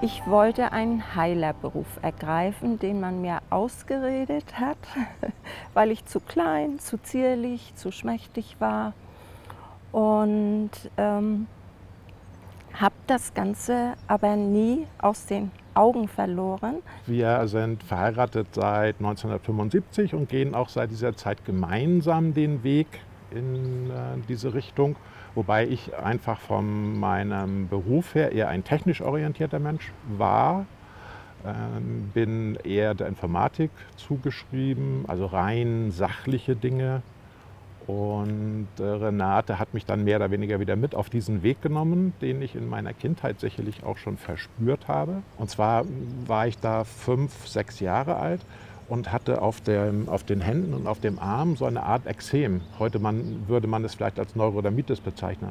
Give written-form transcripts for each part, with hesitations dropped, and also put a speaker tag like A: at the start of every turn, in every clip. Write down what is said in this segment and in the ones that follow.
A: Ich wollte einen Heilerberuf ergreifen, den man mir ausgeredet hat, weil ich zu klein, zu zierlich, zu schmächtig war. Und habe das Ganze aber nie aus den Augen verloren.
B: Wir sind verheiratet seit 1975 und gehen auch seit dieser Zeit gemeinsam den Weg in diese Richtung. Wobei ich einfach von meinem Beruf her eher ein technisch orientierter Mensch war. Bin eher der Informatik zugeschrieben, also rein sachliche Dinge. Und Renate hat mich dann mehr oder weniger wieder mit auf diesen Weg genommen, den ich in meiner Kindheit sicherlich auch schon verspürt habe. Und zwar war ich da 5, 6 Jahre alt und hatte auf den Händen und auf dem Arm so eine Art Ekzem. Heute würde man es vielleicht als Neurodermitis bezeichnen.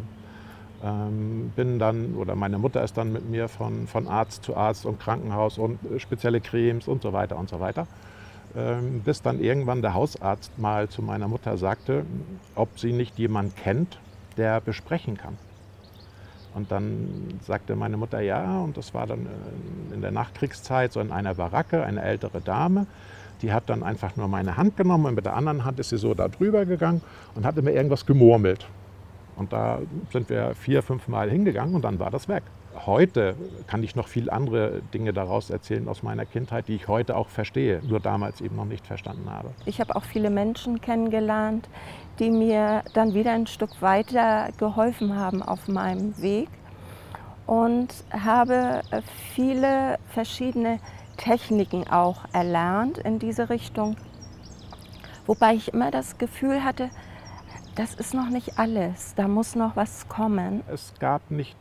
B: Meine Mutter ist dann mit mir von Arzt zu Arzt und Krankenhaus und spezielle Cremes und so weiter und so weiter. Bis dann irgendwann der Hausarzt mal zu meiner Mutter sagte, ob sie nicht jemanden kennt, der besprechen kann. Und dann sagte meine Mutter ja, und das war dann in der Nachkriegszeit so in einer Baracke, eine ältere Dame, die hat dann einfach nur meine Hand genommen und mit der anderen Hand ist sie so da drüber gegangen und hatte mir irgendwas gemurmelt. Und da sind wir 4, 5 Mal hingegangen und dann war das weg. Heute kann ich noch viel andere Dinge daraus erzählen aus meiner Kindheit, die ich heute auch verstehe, nur damals eben noch nicht verstanden habe.
A: Ich habe auch viele Menschen kennengelernt, die mir dann wieder ein Stück weiter geholfen haben auf meinem Weg und habe viele verschiedene Techniken auch erlernt in diese Richtung, wobei ich immer das Gefühl hatte, das ist noch nicht alles, da muss noch was kommen.
B: Es gab nicht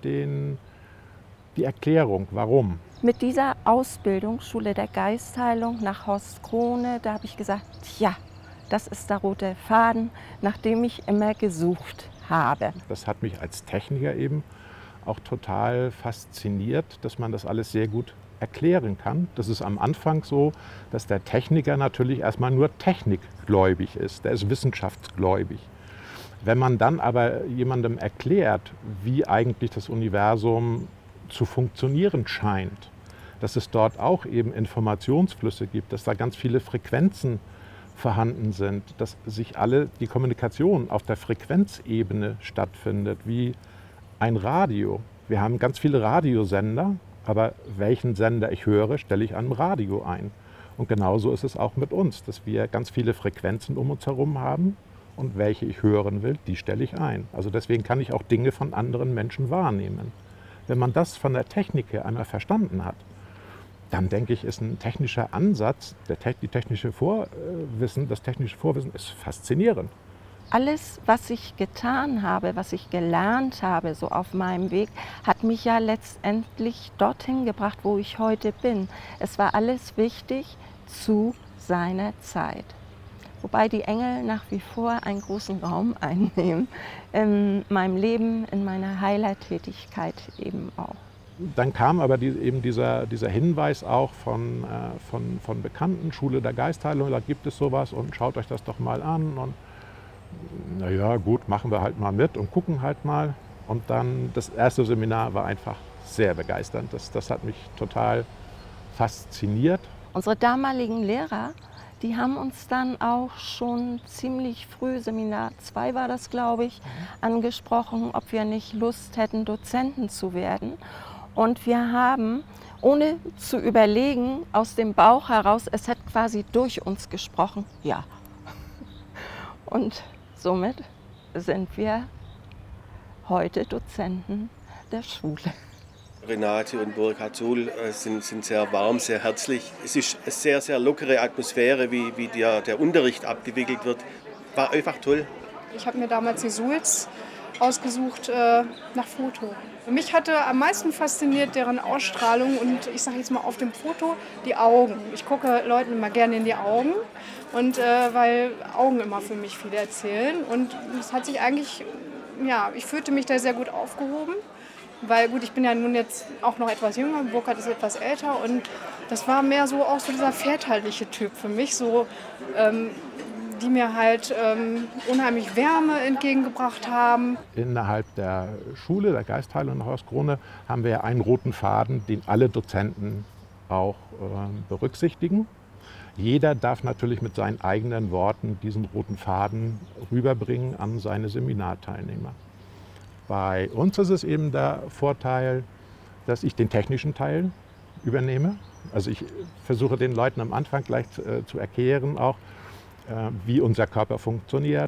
B: die Erklärung, warum.
A: Mit dieser Ausbildung, Schule der Geistheilung nach Horst Krone, da habe ich gesagt, ja, das ist der rote Faden, nach dem ich immer gesucht habe.
B: Das hat mich als Techniker eben auch total fasziniert, dass man das alles sehr gut erklären kann. Das ist am Anfang so, dass der Techniker natürlich erstmal nur technikgläubig ist, der ist wissenschaftsgläubig. Wenn man dann aber jemandem erklärt, wie eigentlich das Universum zu funktionieren scheint, dass es dort auch eben Informationsflüsse gibt, dass da ganz viele Frequenzen vorhanden sind, dass die Kommunikation auf der Frequenzebene stattfindet, wie ein Radio. Wir haben ganz viele Radiosender, aber welchen Sender ich höre, stelle ich am Radio ein. Und genauso ist es auch mit uns, dass wir ganz viele Frequenzen um uns herum haben und welche ich hören will, die stelle ich ein. Also deswegen kann ich auch Dinge von anderen Menschen wahrnehmen. Wenn man das von der Technik her einmal verstanden hat, dann denke ich, ist ein technischer Ansatz, das technische Vorwissen ist faszinierend.
A: Alles, was ich getan habe, was ich gelernt habe, so auf meinem Weg, hat mich ja letztendlich dorthin gebracht, wo ich heute bin. Es war alles wichtig zu seiner Zeit. Wobei die Engel nach wie vor einen großen Raum einnehmen in meinem Leben, in meiner Heilertätigkeit eben auch.
B: Dann kam aber eben dieser Hinweis auch von Bekannten, Schule der Geistheilung, da gibt es sowas und schaut euch das doch mal an. Und naja, gut, machen wir halt mal mit und gucken halt mal. Und dann das erste Seminar war einfach sehr begeisternd. Das hat mich total fasziniert.
A: Unsere damaligen Lehrer, die haben uns dann auch schon ziemlich früh, Seminar 2 war das, glaube ich, angesprochen, ob wir nicht Lust hätten, Dozenten zu werden. Und wir haben, ohne zu überlegen, aus dem Bauch heraus, es hat quasi durch uns gesprochen, ja. Und somit sind wir heute Dozenten der Schule.
C: Renate und Burkhard Suhl sind sehr warm, sehr herzlich. Es ist eine sehr, sehr lockere Atmosphäre, wie der Unterricht abgewickelt wird. War einfach toll.
D: Ich habe mir damals die Suhls ausgesucht nach Foto. Mich hatte am meisten fasziniert deren Ausstrahlung und ich sage jetzt mal auf dem Foto die Augen. Ich gucke Leuten immer gerne in die Augen und weil Augen immer für mich viel erzählen und es hat sich eigentlich, ja, ich fühlte mich da sehr gut aufgehoben. Weil gut, ich bin ja nun jetzt auch noch etwas jünger, Burkhard ist etwas älter und das war mehr so auch so dieser väterliche Typ für mich, so die mir halt unheimlich Wärme entgegengebracht haben.
B: Innerhalb der Schule, der Geistheilung in Horst Krone, haben wir einen roten Faden, den alle Dozenten auch berücksichtigen. Jeder darf natürlich mit seinen eigenen Worten diesen roten Faden rüberbringen an seine Seminarteilnehmer. Bei uns ist es eben der Vorteil, dass ich den technischen Teil übernehme. Also ich versuche den Leuten am Anfang gleich zu erklären, auch wie unser Körper funktioniert,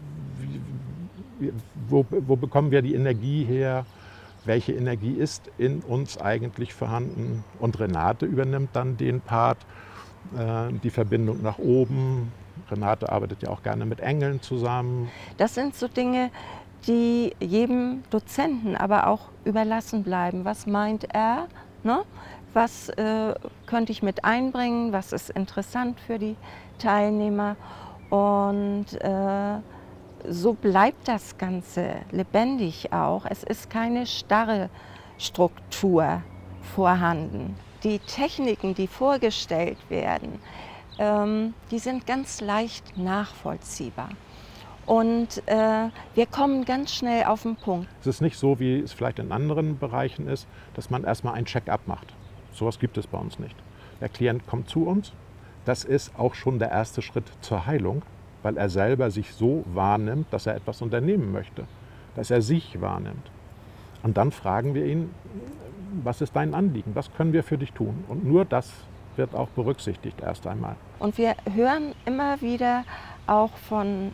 B: wo bekommen wir die Energie her, welche Energie ist in uns eigentlich vorhanden. Und Renate übernimmt dann den Part, die Verbindung nach oben. Renate arbeitet ja auch gerne mit Engeln zusammen.
A: Das sind so Dinge, die jedem Dozenten aber auch überlassen bleiben. Was meint er? Ne? Was könnte ich mit einbringen? Was ist interessant für die Teilnehmer? Und so bleibt das Ganze lebendig auch. Es ist keine starre Struktur vorhanden. Die Techniken, die vorgestellt werden, die sind ganz leicht nachvollziehbar. Und wir kommen ganz schnell auf den Punkt.
B: Es ist nicht so, wie es vielleicht in anderen Bereichen ist, dass man erstmal ein Check-up macht. Sowas gibt es bei uns nicht. Der Klient kommt zu uns. Das ist auch schon der erste Schritt zur Heilung, weil er selber sich so wahrnimmt, dass er etwas unternehmen möchte, dass er sich wahrnimmt. Und dann fragen wir ihn, was ist dein Anliegen, was können wir für dich tun? Und nur das wird auch berücksichtigt erst einmal.
A: Und wir hören immer wieder auch von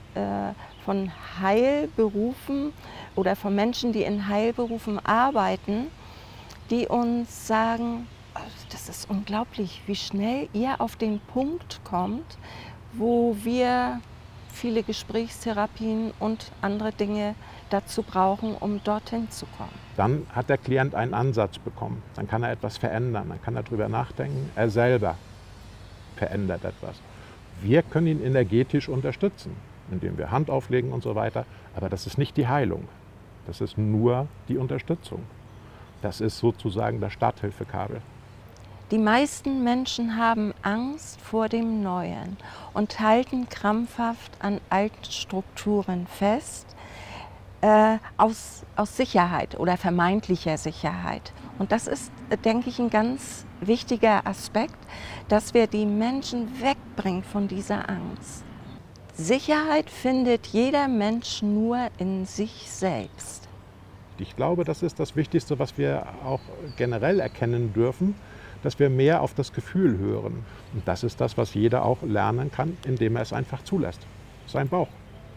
A: Heilberufen oder von Menschen, die in Heilberufen arbeiten, die uns sagen, das ist unglaublich, wie schnell ihr auf den Punkt kommt, wo wir viele Gesprächstherapien und andere Dinge dazu brauchen, um dorthin zu kommen.
B: Dann hat der Klient einen Ansatz bekommen, dann kann er etwas verändern, dann kann er darüber nachdenken, er selber verändert etwas. Wir können ihn energetisch unterstützen, indem wir Hand auflegen und so weiter, aber das ist nicht die Heilung, das ist nur die Unterstützung. Das ist sozusagen das Starthilfekabel.
A: Die meisten Menschen haben Angst vor dem Neuen und halten krampfhaft an alten Strukturen fest, aus Sicherheit oder vermeintlicher Sicherheit. Und das ist, denke ich, ein ganz wichtiger Aspekt, dass wir die Menschen wegbringen von dieser Angst. Sicherheit findet jeder Mensch nur in sich selbst.
B: Ich glaube, das ist das Wichtigste, was wir auch generell erkennen dürfen, dass wir mehr auf das Gefühl hören. Und das ist das, was jeder auch lernen kann, indem er es einfach zulässt. Sein Bauch.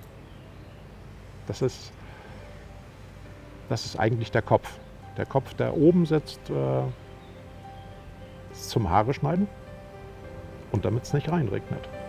B: Das ist eigentlich der Kopf. Der Kopf, der oben sitzt, zum Haare schneiden und damit es nicht reinregnet.